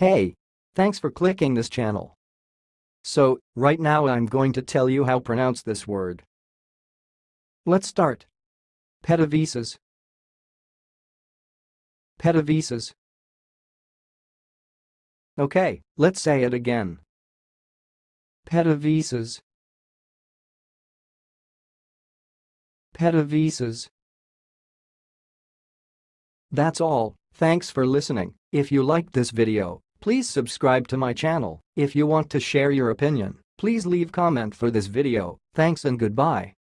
Hey! Thanks for clicking this channel. So, right now I'm going to tell you how to pronounce this word. Let's start. Pedevesa'S. Pedevesa'S. Okay, let's say it again. Pedevesa'S. Pedevesa'S. That's all. Thanks for listening. If you liked this video, please subscribe to my channel. If you want to share your opinion, please leave comment for this video. Thanks and goodbye.